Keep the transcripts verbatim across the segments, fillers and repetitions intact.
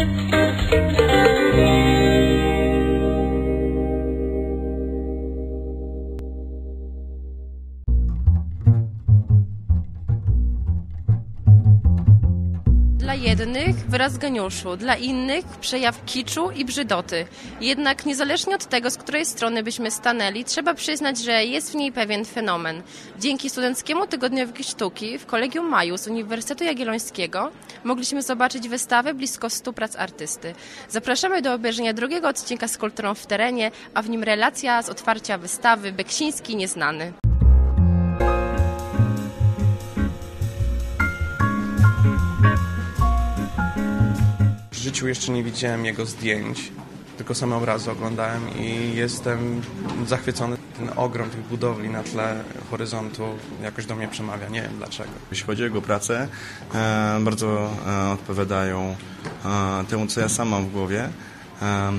Dla jednych wyraz geniuszu, dla innych przejaw kiczu i brzydoty. Jednak niezależnie od tego, z której strony byśmy stanęli, trzeba przyznać, że jest w niej pewien fenomen. Dzięki Studenckiemu Tygodniowi Sztuki w Kolegium Maju z Uniwersytetu Jagiellońskiego mogliśmy zobaczyć wystawę blisko stu prac artysty. Zapraszamy do obejrzenia drugiego odcinka z Kulturą w terenie, a w nim relacja z otwarcia wystawy Beksiński Nieznany. W życiu jeszcze nie widziałem jego zdjęć, tylko same obrazy oglądałem i jestem zachwycony. Ten ogrom tych budowli na tle horyzontu jakoś do mnie przemawia, nie wiem dlaczego. Jeśli chodzi o jego pracę, e, bardzo e, odpowiadają e, temu, co ja sam mam w głowie e,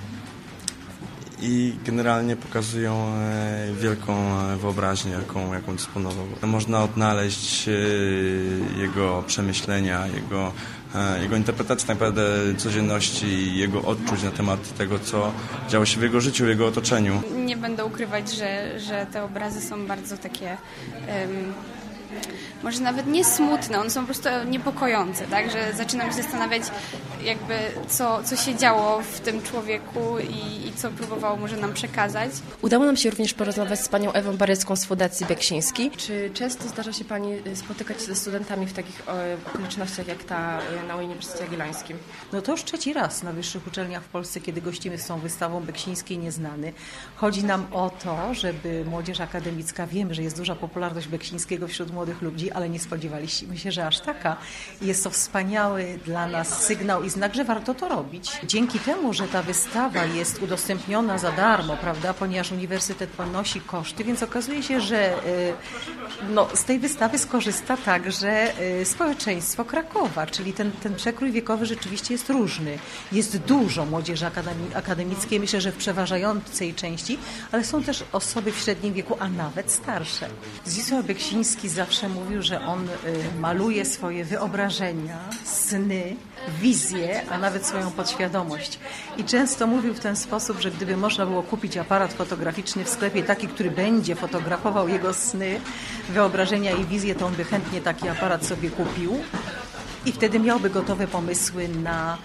i generalnie pokazują e, wielką wyobraźnię, jaką, jaką dysponował. Można odnaleźć e, jego przemyślenia, jego Jego interpretacja tak naprawdę codzienności i jego odczuć na temat tego, co działo się w jego życiu, w jego otoczeniu. Nie będę ukrywać, że, że te obrazy są bardzo takie, um, może nawet nie smutne, one są po prostu niepokojące, tak? Że zaczynam się zastanawiać jakby co, co się działo w tym człowieku i, i co próbował może nam przekazać. Udało nam się również porozmawiać z panią Ewą Barycką z Fundacji Beksiński. Czy często zdarza się pani spotykać się ze studentami w takich okolicznościach jak ta na Uniwersytecie Jagiellońskim? No to już trzeci raz na wyższych uczelniach w Polsce, kiedy gościmy z tą wystawą Beksiński Nieznany. Chodzi nam o to, żeby młodzież akademicka, wiemy, że jest duża popularność Beksińskiego wśród młodych ludzi, ale nie spodziewaliśmy się, że aż taka. Jest to wspaniały dla nas sygnał i znak, że warto to robić. Dzięki temu, że ta wystawa jest udostępniona za darmo, prawda, ponieważ uniwersytet ponosi koszty, więc okazuje się, że no, z tej wystawy skorzysta także społeczeństwo Krakowa, czyli ten, ten przekrój wiekowy rzeczywiście jest różny. Jest dużo młodzieży akademickiej, myślę, że w przeważającej części, ale są też osoby w średnim wieku, a nawet starsze. Zdzisław Beksiński zawsze mówił, że on maluje swoje wyobrażenia, sny, wizję, a nawet swoją podświadomość. I często mówił w ten sposób, że gdyby można było kupić aparat fotograficzny w sklepie, taki, który będzie fotografował jego sny, wyobrażenia i wizje, to on by chętnie taki aparat sobie kupił i wtedy miałby gotowe pomysły na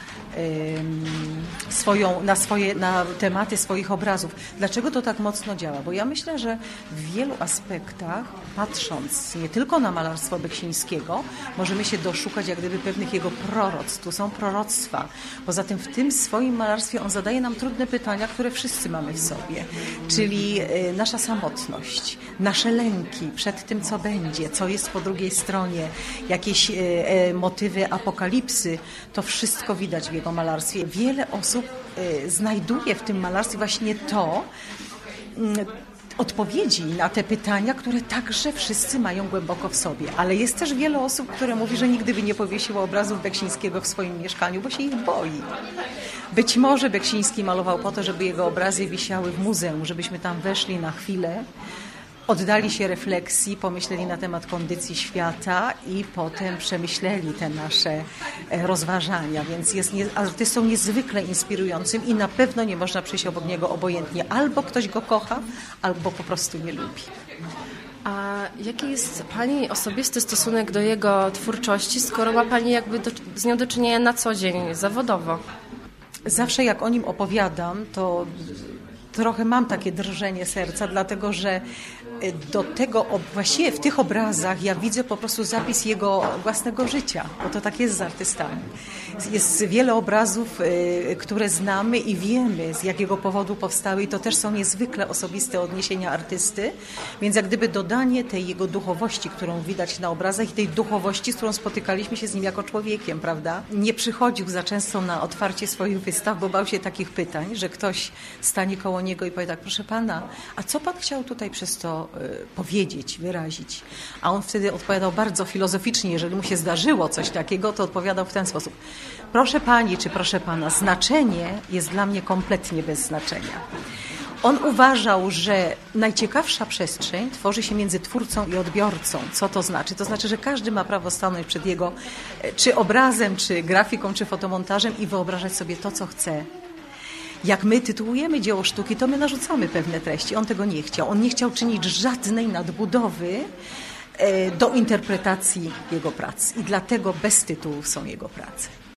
swoją, na, swoje, na tematy swoich obrazów. Dlaczego to tak mocno działa? Bo ja myślę, że w wielu aspektach, patrząc nie tylko na malarstwo Beksińskiego, możemy się doszukać jak gdyby pewnych jego proroctw. Tu są proroctwa. Poza tym w tym swoim malarstwie on zadaje nam trudne pytania, które wszyscy mamy w sobie. Czyli nasza samotność, nasze lęki przed tym, co będzie, co jest po drugiej stronie, jakieś motywy apokalipsy. To wszystko widać w jego malarstwie. Wiele osób y, znajduje w tym malarstwie właśnie to, y, odpowiedzi na te pytania, które także wszyscy mają głęboko w sobie. Ale jest też wiele osób, które mówi, że nigdy by nie powiesiło obrazów Beksińskiego w swoim mieszkaniu, bo się ich boi. Być może Beksiński malował po to, żeby jego obrazy wisiały w muzeum, żebyśmy tam weszli na chwilę, oddali się refleksji, pomyśleli na temat kondycji świata i potem przemyśleli te nasze rozważania. Więc jest nie, artystą niezwykle inspirującym i na pewno nie można przyjść obok niego obojętnie. Albo ktoś go kocha, albo po prostu nie lubi. A jaki jest pani osobisty stosunek do jego twórczości, skoro ma pani jakby do, z nią do czynienia na co dzień, zawodowo? Zawsze jak o nim opowiadam, to trochę mam takie drżenie serca, dlatego że do tego, właściwie w tych obrazach ja widzę po prostu zapis jego własnego życia, bo to tak jest z artystami. Jest wiele obrazów, które znamy i wiemy, z jakiego powodu powstały i to też są niezwykle osobiste odniesienia artysty, więc jak gdyby dodanie tej jego duchowości, którą widać na obrazach i tej duchowości, z którą spotykaliśmy się z nim jako człowiekiem, prawda? Nie przychodził za często na otwarcie swoich wystaw, bo bał się takich pytań, że ktoś stanie koło niego i powie tak, proszę pana, a co pan chciał tutaj przez to powiedzieć, wyrazić. A on wtedy odpowiadał bardzo filozoficznie, jeżeli mu się zdarzyło coś takiego, to odpowiadał w ten sposób. Proszę pani, czy proszę pana, znaczenie jest dla mnie kompletnie bez znaczenia. On uważał, że najciekawsza przestrzeń tworzy się między twórcą i odbiorcą. Co to znaczy? To znaczy, że każdy ma prawo stanąć przed jego czy obrazem, czy grafiką, czy fotomontażem i wyobrażać sobie to, co chce. Jak my tytułujemy dzieło sztuki, to my narzucamy pewne treści. On tego nie chciał. On nie chciał czynić żadnej nadbudowy do interpretacji jego prac. I dlatego bez tytułów są jego prace.